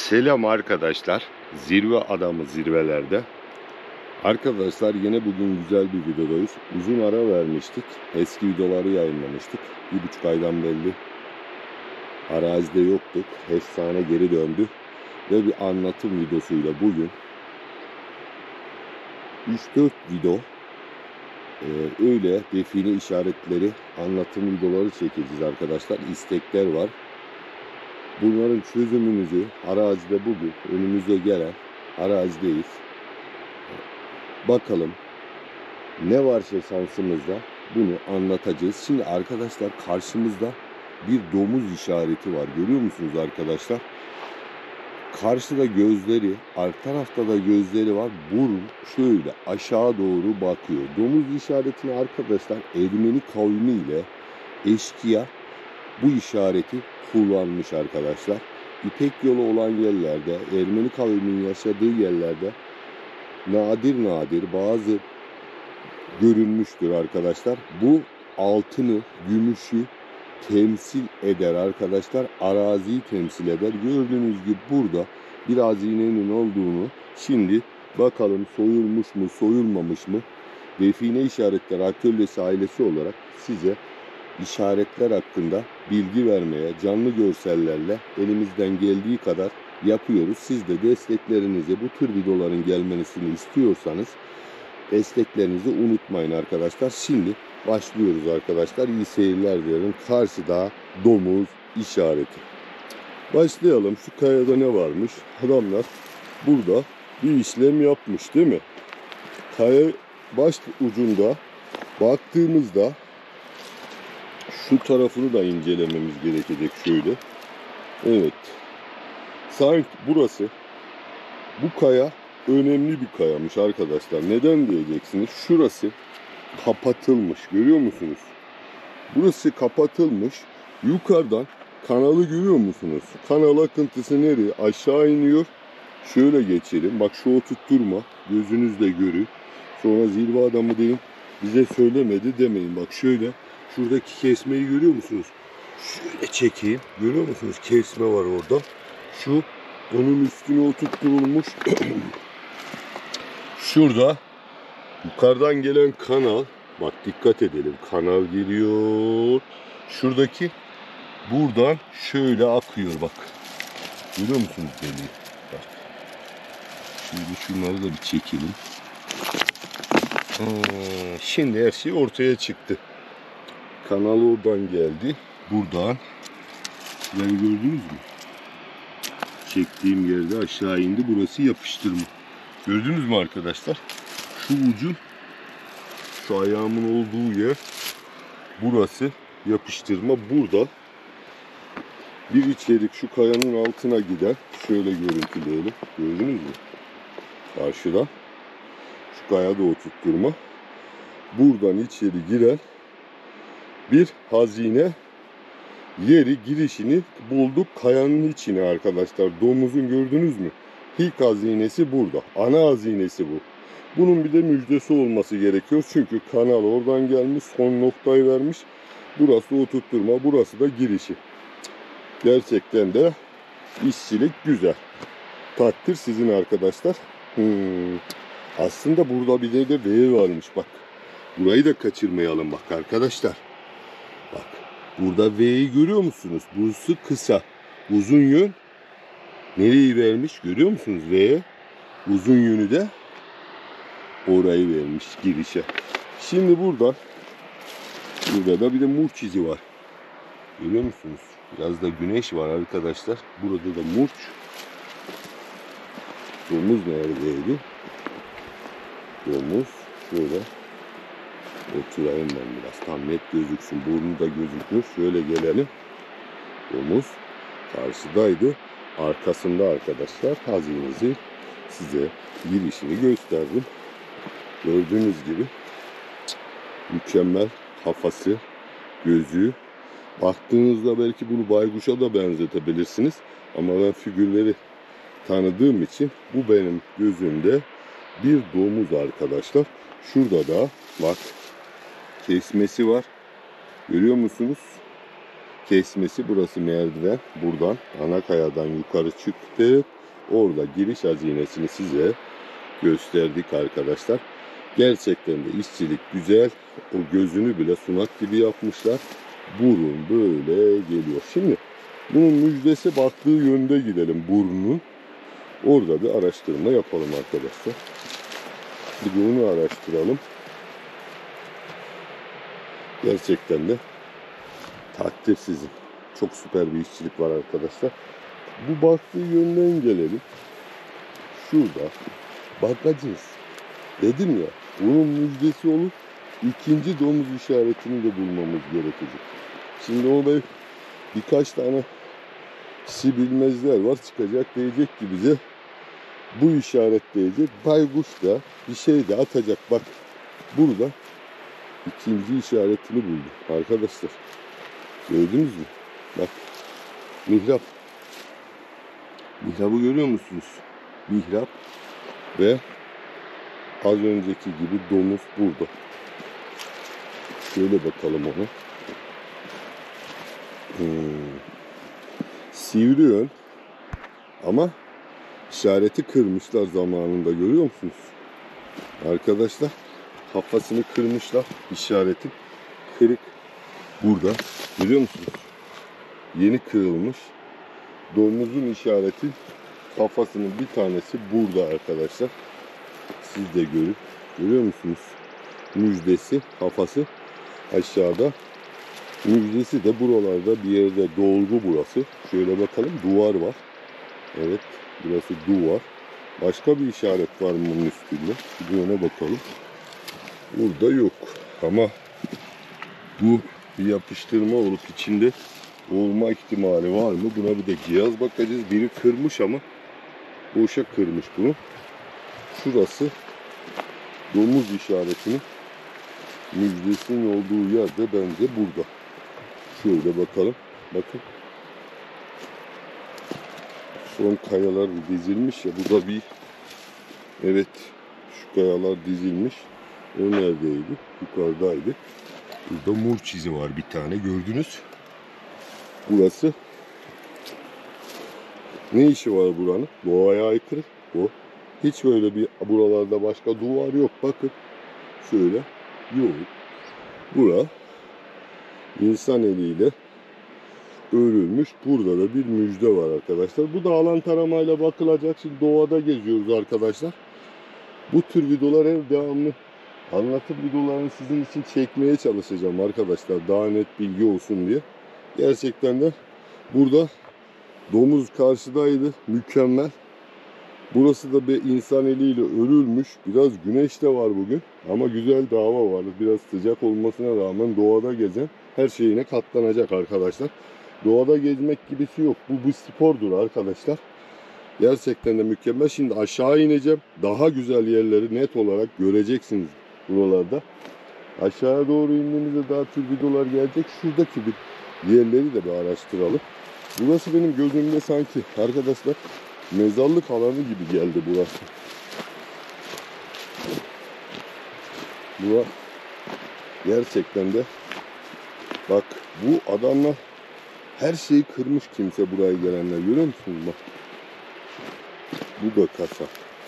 Selam arkadaşlar. Zirve adamı zirvelerde. Arkadaşlar yine bugün güzel bir videodayız. Uzun ara vermiştik. Eski videoları yayınlamıştık. 1,5 aydan belli arazide yoktuk. Efsane geri döndü. Ve bir anlatım videosuyla bugün 3-4 video öyle define işaretleri anlatım videoları çekeceğiz arkadaşlar. İstekler var. Bunların çözümünüzü arazide bugün önümüze gelen arazideyiz. Bakalım ne var şansımızda bunu anlatacağız. Şimdi arkadaşlar karşımızda bir domuz işareti var. Görüyor musunuz arkadaşlar? Karşıda gözleri, alt tarafta da gözleri var. Burun şöyle aşağı doğru bakıyor. Domuz işaretini arkadaşlar Ermeni kavmiyle eşkıya bu işareti kullanmış arkadaşlar. İpek yolu olan yerlerde, Ermeni kavminin yaşadığı yerlerde nadir bazı görülmüştür arkadaşlar. Bu altını, gümüşü temsil eder arkadaşlar. Araziyi temsil eder. Gördüğünüz gibi burada bir hazinenin olduğunu şimdi bakalım soyulmuş mu, soyulmamış mı? Define işaretler atölyesi ailesi olarak size işaretler hakkında bilgi vermeye, canlı görsellerle elimizden geldiği kadar yapıyoruz. Siz de desteklerinizi, bu tür videoların gelmesini istiyorsanız desteklerinizi unutmayın arkadaşlar. Şimdi başlıyoruz arkadaşlar. İyi seyirler dilerim. Karşıda domuz işareti. Başlayalım. Şu kayada ne varmış? Adamlar burada bir işlem yapmış değil mi? Kaya baş ucunda baktığımızda şu tarafını da incelememiz gerekecek şöyle. Evet. Sanki burası, bu kaya önemli bir kayamış arkadaşlar. Neden diyeceksiniz? Şurası kapatılmış. Görüyor musunuz? Burası kapatılmış. Yukarıdan kanalı görüyor musunuz? Kanal akıntısı nereye? Aşağı iniyor. Şöyle geçelim. Bak şu oturtturma. Gözünüzle görün. Sonra zirve adamı deyin. Bize söylemedi demeyin. Bak şöyle. Şuradaki kesmeyi görüyor musunuz? Şöyle çekeyim. Görüyor musunuz? Kesme var orada. Şu onun üstüne oturtturulmuş. Şurada yukarıdan gelen kanal. Bak dikkat edelim. Kanal geliyor. Şuradaki buradan şöyle akıyor bak. Görüyor musunuz deliği? Bak. Şimdi şunları da bir çekelim. Şimdi her şey ortaya çıktı. Kanal oradan geldi. Buradan. Şurayı gördünüz mü? Çektiğim yerde aşağı indi. Burası yapıştırma. Gördünüz mü arkadaşlar? Şu ucun, şu ayağımın olduğu yer, burası yapıştırma. Burada bir içerik şu kayanın altına giden, şöyle görüntüleyelim. Gördünüz mü? Karşıda. Şu kayada oturtturma. Buradan içeri giren bir hazine yeri, girişini bulduk kayanın içine arkadaşlar. Domuzun gördünüz mü? İlk hazinesi burada. Ana hazinesi bu. Bunun bir de müjdesi olması gerekiyor. Çünkü kanal oradan gelmiş. Son noktayı vermiş. Burası oturtturma. Burası da girişi. Gerçekten de işçilik güzel. Takdir sizin arkadaşlar. Aslında burada bir de V varmış bak. Burayı da kaçırmayalım bak arkadaşlar. Bak. Burada V'yi görüyor musunuz? Burası kısa. Uzun yön nereyi vermiş? Görüyor musunuz? V'ye uzun yönü de orayı vermiş girişe. Şimdi burada da bir de murç izi var. Görüyor musunuz? Biraz da güneş var arkadaşlar. Burada da murç. Domuz neredeydi? Domuz şöyle oturayım ben biraz. Tam net gözüksün. Burnu da gözükmüş. Şöyle gelelim. Domuz karşıdaydı. Arkasında arkadaşlar hazinesi size girişini gösterdim. Gördüğünüz gibi mükemmel kafası, gözü. Baktığınızda belki bunu baykuşa da benzetebilirsiniz. Ama ben figürleri tanıdığım için bu benim gözümde bir domuz arkadaşlar. Şurada da bak kesmesi var. Görüyor musunuz? kesmesi. Burası merdiven. Buradan ana kayadan yukarı çıktı. Orada giriş hazinesini size gösterdik arkadaşlar. Gerçekten de işçilik güzel. O gözünü bile sunak gibi yapmışlar. Burun böyle geliyor. Şimdi bunun müjdesi baktığı yönde gidelim burnun. Orada bir araştırma yapalım arkadaşlar. Bir de onu araştıralım. Gerçekten de takdir sizin. Çok süper bir işçilik var arkadaşlar. Bu baktığı yönden gelelim. Şurada bakacağız. Dedim ya, bunun müjdesi olup ikinci domuz işaretini de bulmamız gerekecek. Şimdi o birkaç tane bilmezler var, çıkacak diyecek ki bize bu işaret diyecek. Baykuş da bir şey de atacak. Bak burada ikinci işaretini buldum arkadaşlar. Gördünüz mü? Bak mihrap. Mihrabı görüyor musunuz? Mihrap ve az önceki gibi domuz burada. Şöyle bakalım ona. Sivri yön. Ama işareti kırmışlar zamanında, görüyor musunuz? Arkadaşlar kafasını kırmışlar. İşaretin kırık burada. Görüyor musunuz? Yeni kırılmış. Domuzun işareti kafasının bir tanesi burada arkadaşlar. Siz de görüyor musunuz? Müjdesi kafası aşağıda. Müjdesi de buralarda bir yerde, dolgu burası. Şöyle bakalım, duvar var. Evet, burası duvar. Başka bir işaret var mı bunun üstünde? Bir ona bakalım. Burada yok. Ama bu bir yapıştırma olup içinde olma ihtimali var mı? Buna bir de cihaz bakacağız. Biri kırmış ama boşa kırmış bunu. Şurası domuz işaretinin müjdesinin olduğu yerde, bence burada. Şöyle bakalım. Bakın. Son kayalar dizilmiş ya. Bu da bir, evet, şu kayalar dizilmiş. O neredeydi? Yukarıdaydı. Burada mor çizi var bir tane. Gördünüz. Burası. Ne işi var buranın? Doğaya aykırı. O. Hiç böyle bir buralarda başka duvar yok. Bakın. Şöyle. Yok. Bura insan eliyle örülmüş. Burada da bir müjde var arkadaşlar. Bu da alan taramayla bakılacak. Şimdi doğada geziyoruz arkadaşlar. Bu tür videolar hep devamlı anlatım videolarını sizin için çekmeye çalışacağım arkadaşlar. Daha net bilgi olsun diye. Gerçekten de burada domuz karşıdaydı. Mükemmel. Burası da bir insan eliyle örülmüş. Biraz güneş de var bugün. Ama güzel bir hava var. Biraz sıcak olmasına rağmen doğada gezen her şeyine katlanacak arkadaşlar. Doğada gezmek gibisi yok. Bu spordur arkadaşlar. Gerçekten de mükemmel. Şimdi aşağı ineceğim. Daha güzel yerleri net olarak göreceksiniz buralarda. Aşağıya doğru indiğimizde daha tür videolar gelecek. Şuradaki bir yerleri de bir araştıralım. Burası benim gözümde sanki arkadaşlar mezarlık alanı gibi geldi burası. Burası gerçekten de, bak, bu adamlar her şeyi kırmış, kimse buraya gelenler, görüyor musunuz? Bak. Bu da kasa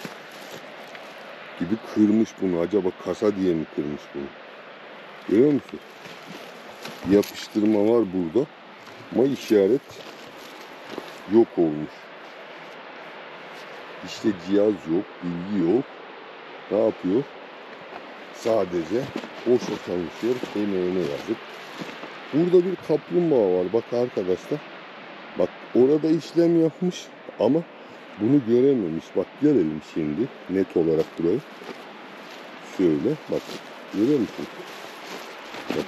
gibi kırmış bunu. Acaba kasa diye mi kırmış bunu? Görüyor musun? Yapıştırma var burada. Ama işaret yok olmuş. İşte cihaz yok, bilgi yok. Ne yapıyor? Sadece boşa çalışıyor. Emeğine yazıp. Burada bir kaplumbağa var. Bak arkadaşlar. Bak orada işlem yapmış ama bunu görememiş. Bak gelelim şimdi net olarak burayı. Şöyle bak. Görüyor musun? Bak.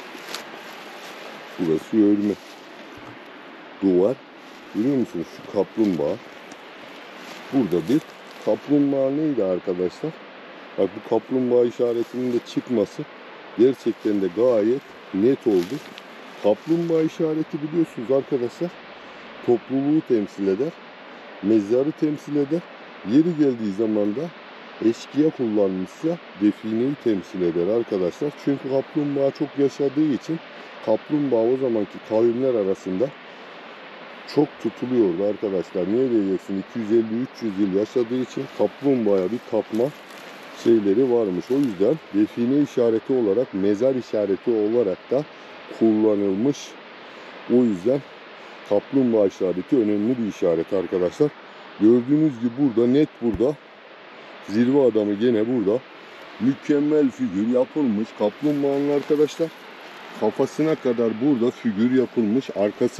Burası örme. Duvar. Görüyor musunuz? Şu kaplumbağa. Burada bir kaplumbağa neydi arkadaşlar? Bak bu kaplumbağa işaretinin de çıkması gerçekten de gayet net oldu. Kaplumbağa işareti biliyorsunuz arkadaşlar topluluğu temsil eder. Mezarı temsil eder. Yeri geldiği zaman da eşkıya kullanmışsa defineyi temsil eder arkadaşlar. Çünkü kaplumbağa çok yaşadığı için kaplumbağa o zamanki kavimler arasında çok tutuluyordu arkadaşlar. Niye diyeceksin? 250-300 yıl yaşadığı için kaplumbağaya bir tapma şeyleri varmış. O yüzden define işareti olarak, mezar işareti olarak da kullanılmış. O yüzden kaplumbağa işareti önemli bir işaret arkadaşlar. Gördüğünüz gibi burada, net burada. Zirve adamı gene burada. Mükemmel figür yapılmış. Kaplumbağanın arkadaşlar kafasına kadar burada figür yapılmış. Arkası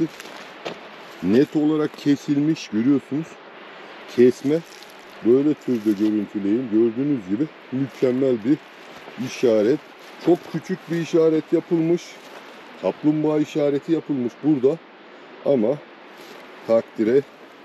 net olarak kesilmiş. Görüyorsunuz. Kesme. Böyle türde görüntüleyin. Gördüğünüz gibi mükemmel bir işaret. Çok küçük bir işaret yapılmış. Kaplumbağa işareti yapılmış burada. Ama takdire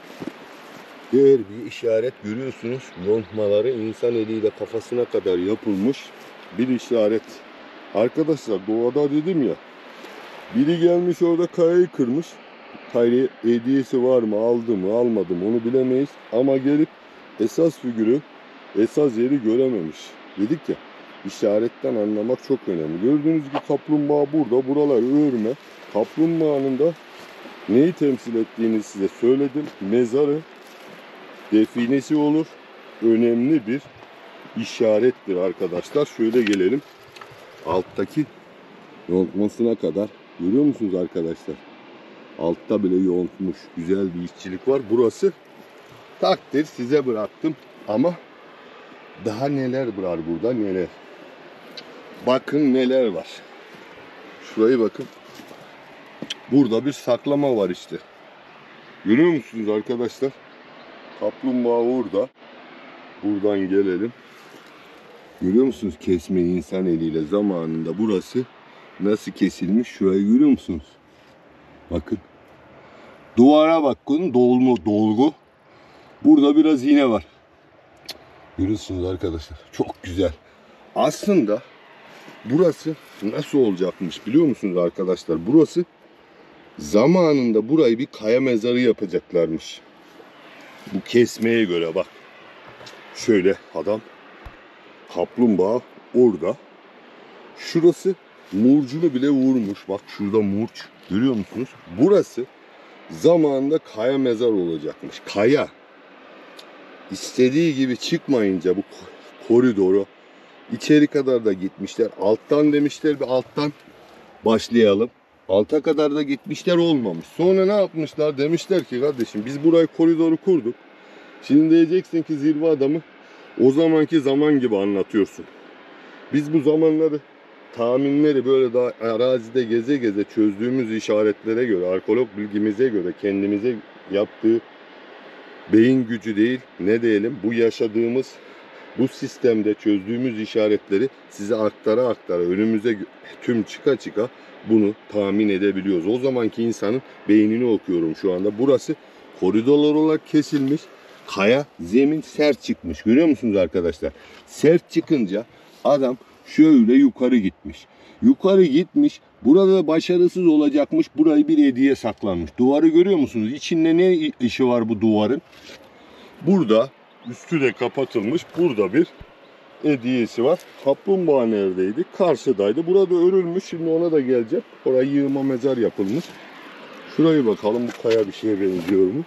değer bir işaret, görüyorsunuz. Yontmaları insan eliyle kafasına kadar yapılmış bir işaret. Arkadaşlar doğada dedim ya, biri gelmiş orada kayayı kırmış. Kaya hediyesi var mı, aldı mı, almadı mı onu bilemeyiz. Ama gelip esas figürü, esas yeri görememiş. Dedik ya, işaretten anlamak çok önemli. Gördüğünüz gibi kaplumbağa burada. Buralar örme. Kaplumbağanın da neyi temsil ettiğini size söyledim. Mezarı, definesi olur. Önemli bir işarettir arkadaşlar. Şöyle gelelim. Alttaki yontmasına kadar. Görüyor musunuz arkadaşlar? Altta bile yontmuş. Güzel bir işçilik var. Burası takdir, size bıraktım. Ama daha neler var burada, neler. Bakın neler var. Şurayı bakın. Burada bir saklama var işte. Görüyor musunuz arkadaşlar? Kaplumbağa orada. Buradan gelelim. Görüyor musunuz kesmeyi insan eliyle zamanında burası nasıl kesilmiş? Şurayı görüyor musunuz? Bakın. Duvara bakın, dolgu. Burada biraz iğne var. Görüyorsunuz arkadaşlar. Çok güzel. Aslında burası nasıl olacakmış biliyor musunuz arkadaşlar? Burası zamanında burayı bir kaya mezarı yapacaklarmış. Bu kesmeye göre bak. Şöyle adam, kaplumbağa orada. Şurası murcunu bile vurmuş. Bak şurada murç. Görüyor musunuz? Burası zamanında kaya mezar olacakmış. Kaya. İstediği gibi çıkmayınca bu koridoru içeri kadar da gitmişler. Alttan demişler, bir alttan başlayalım. Alta kadar da gitmişler, olmamış. Sonra ne yapmışlar? Demişler ki kardeşim biz burayı, koridoru kurduk. Şimdi diyeceksin ki zirve adamı o zamanki zaman gibi anlatıyorsun. Biz bu zamanları, tahminleri böyle daha arazide geze geze çözdüğümüz işaretlere göre, arkeolog bilgimize göre, kendimize yaptığı beyin gücü değil, ne diyelim, bu yaşadığımız bu sistemde çözdüğümüz işaretleri size aktara önümüze tüm çıka bunu tahmin edebiliyoruz. O zamanki insanın beynini okuyorum şu anda. Burası koridorlar olarak kesilmiş. Kaya, zemin sert çıkmış. Görüyor musunuz arkadaşlar? Sert çıkınca adam şöyle yukarı gitmiş. Yukarı gitmiş. Burada da başarısız olacakmış. Burayı bir hediye saklanmış. Duvarı görüyor musunuz? İçinde ne işi var bu duvarın? Burada üstü de kapatılmış. Burada bir hediyesi var. Kaplumbağa neredeydi? Karşıdaydı. Burada örülmüş. Şimdi ona da geleceğim. Oraya yığma mezar yapılmış. Şurayı bakalım. Bu kaya bir şeye benziyor mu?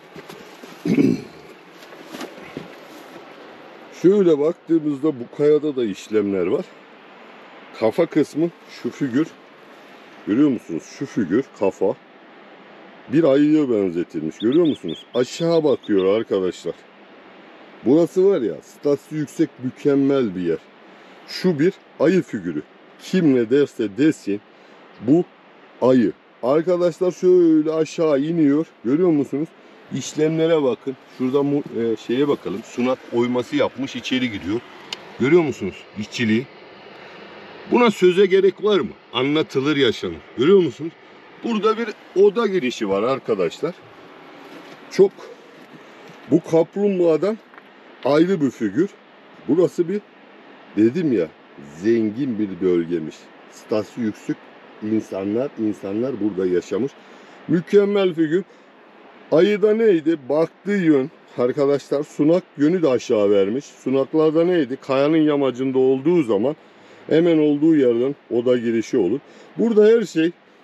Şöyle baktığımızda bu kayada da işlemler var. Kafa kısmı şu figür. Görüyor musunuz? Şu figür kafa. Bir ayıya benzetilmiş. Görüyor musunuz? Aşağı bakıyor arkadaşlar. Burası var ya, statüsü yüksek, mükemmel bir yer. Şu bir ayı figürü. Kim ne derse desin bu ayı. Arkadaşlar şöyle aşağı iniyor. Görüyor musunuz? İşlemlere bakın. Şurada şeye bakalım. Sunak oyması yapmış, içeri gidiyor. Görüyor musunuz işçiliği? Buna söze gerek var mı? Anlatılır, yaşanır. Görüyor musunuz? Burada bir oda girişi var arkadaşlar. Çok, bu kaplumbağadan ayrı bir figür. Burası bir, dedim ya, zengin bir bölgemiş. Statüsü yüksek insanlar burada yaşamış. Mükemmel figür. Ayıda neydi? Baktığı yön arkadaşlar, sunak yönü de aşağı vermiş. Sunaklarda neydi? Kayanın yamacında olduğu zaman hemen olduğu yerden oda girişi olur. Burada her şey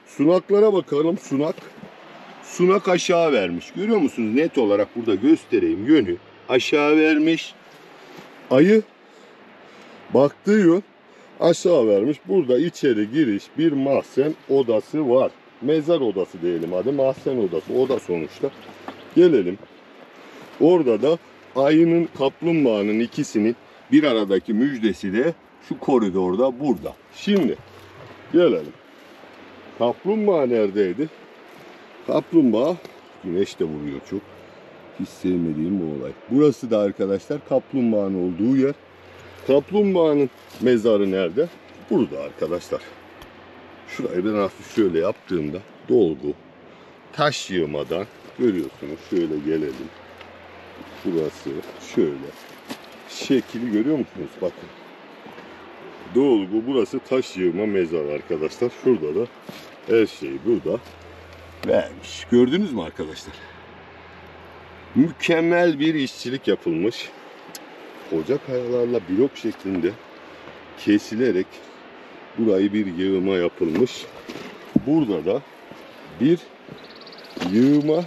Sunaklara bakalım. Sunak aşağı vermiş. Görüyor musunuz? Net olarak burada göstereyim. Yönü aşağı vermiş. Ayı baktığı yön aşağı vermiş. Burada içeri giriş bir mahzen odası var. Mezar odası diyelim hadi. Mahzen odası. Oda sonuçta. Gelelim. Orada da ayının kaplumbağanın ikisinin bir aradaki müjdesi de şu koridorda burada. Şimdi gelelim. Kaplumbağa neredeydi? Kaplumbağa güneş de vuruyor çok. Hiç sevmediğim bu olay. Burası da arkadaşlar kaplumbağanın olduğu yer. Kaplumbağanın mezarı nerede? Burada arkadaşlar. Şurayı ben hafif şöyle yaptığımda dolgu taş yığmadan görüyorsunuz. Şöyle gelelim. Şurası şöyle. Şekili görüyor musunuz? Bakın. Dolgu burası taş yığma mezar arkadaşlar. Şurada da her şey burada vermiş. Gördünüz mü arkadaşlar? Mükemmel bir işçilik yapılmış. Koca kayalarla blok şeklinde kesilerek burayı bir yığıma yapılmış. Burada da bir yığıma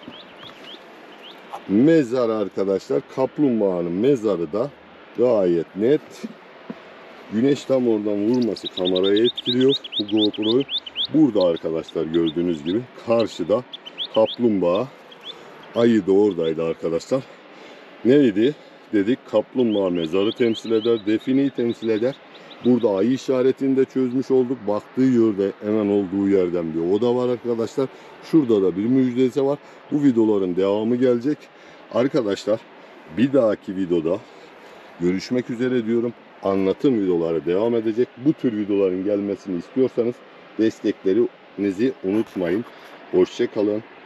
mezar arkadaşlar. Kaplumbağanın mezarı da gayet net. Güneş tam oradan vurması kamerayı etkiliyor. Bu GoPro'yu. Burada arkadaşlar gördüğünüz gibi karşıda kaplumbağa. Ayı da oradaydı arkadaşlar. Neydi? Dedik kaplumbağa mezarı temsil eder. Defineyi temsil eder. Burada ayı işaretini de çözmüş olduk. Baktığı yerde hemen olduğu yerden bir oda var arkadaşlar. Şurada da bir müjdesi var. Bu videoların devamı gelecek. Arkadaşlar bir dahaki videoda görüşmek üzere diyorum. Anlatım videoları devam edecek. Bu tür videoların gelmesini istiyorsanız desteklerinizi unutmayın. Hoşça kalın.